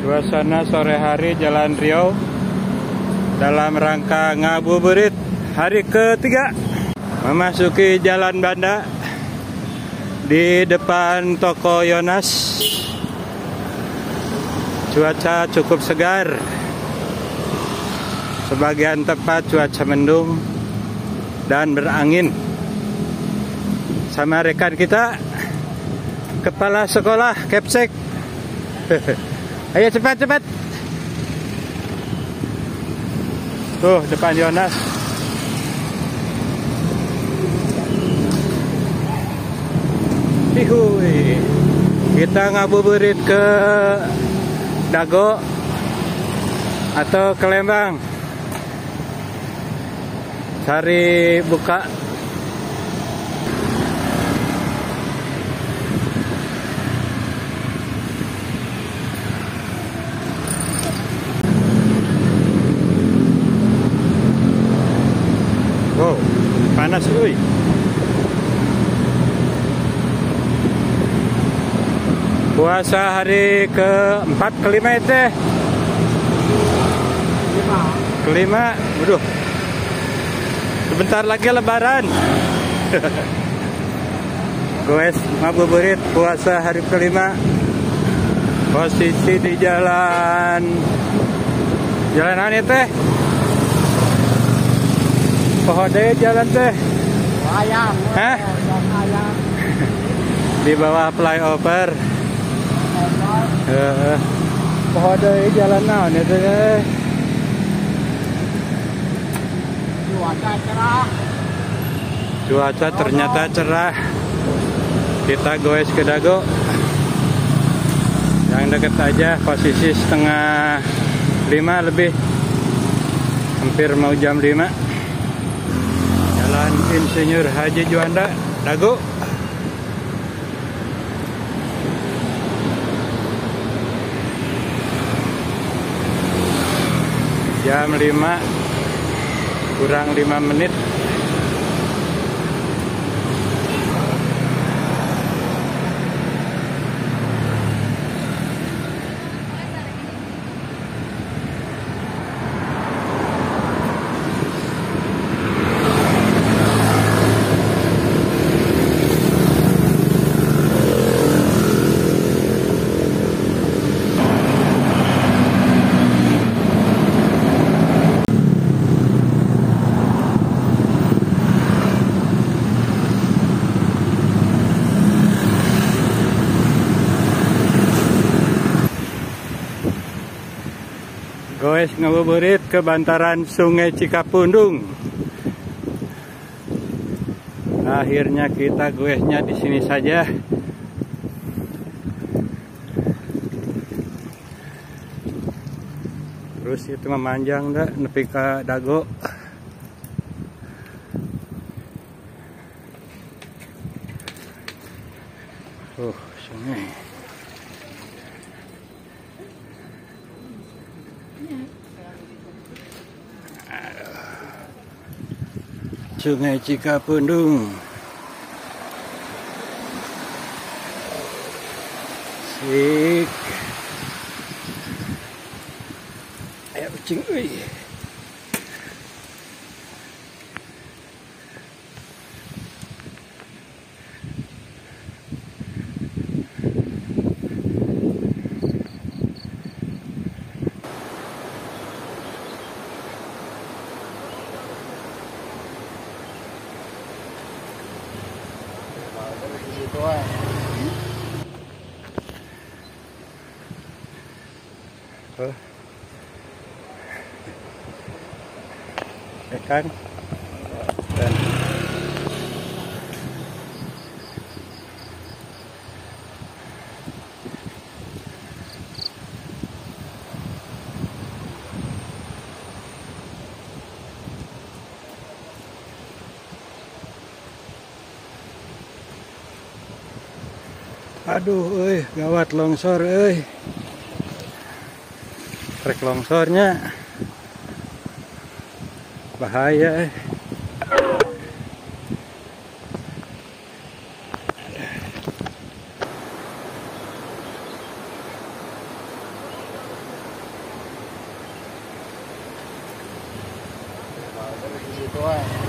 Suasana sore hari Jalan Riau dalam rangka ngabuburit hari ketiga. Memasuki Jalan Banda di depan toko Yonas. Cuaca cukup segar. Sebagian tempat cuaca mendung dan berangin. Sama rekan kita, kepala sekolah Kepsek. Ayo cepat. Tuh depan Yonas. Hihuy. Kita ngabuburit ke Dago atau ke Lembang. Cari buka. Wow, panas euy. Puasa hari ke-4 ke-5 teh. Kelima. Waduh. Sebentar lagi lebaran. Goes ngabuburit puasa hari ke-5. Posisi di jalan mana teh? Pohode jalan teh. Ayam. Hah? Ayam. Di bawah flyover. Pohode jalan naon itu teh? Cuaca cerah. Cuaca ternyata cerah. Kita goes ke Dago. Yang deket aja, posisi 4:30 lebih. Hampir mau jam 5. Jalan Insinyur Haji Juanda, Dago. Jam 5 kurang 5 menit. Goes ngabuburit ke bantaran Sungai Cikapundung. Akhirnya kita goesnya di sini saja. Terus itu memanjang dah nepi ka Dago. Sungai. Sungai Cikapundung. Sik. Ayo kucing euy. Kan dan aduh gawat longsor trek longsornya bahaya Gitu,